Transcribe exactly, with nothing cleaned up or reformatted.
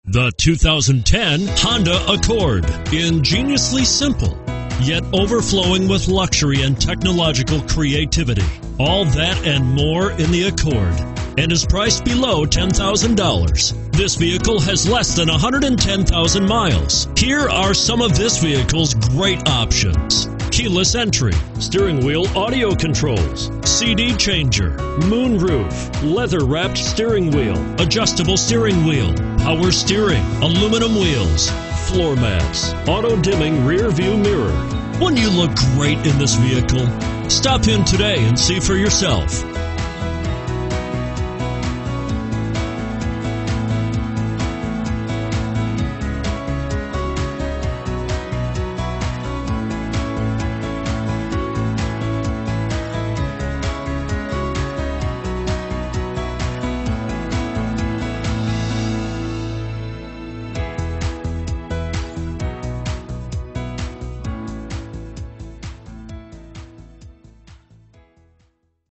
The two thousand ten Honda Accord. Ingeniously simple, yet overflowing with luxury and technological creativity. All that and more in the Accord, and is priced below ten thousand dollars. This vehicle has less than one hundred ten thousand miles. Here are some of this vehicle's great options: keyless entry, steering wheel audio controls, C D changer, moonroof, leather-wrapped steering wheel, adjustable steering wheel, power steering, aluminum wheels, floor mats, auto-dimming rear view mirror. Wouldn't you look great in this vehicle? Stop in today and see for yourself.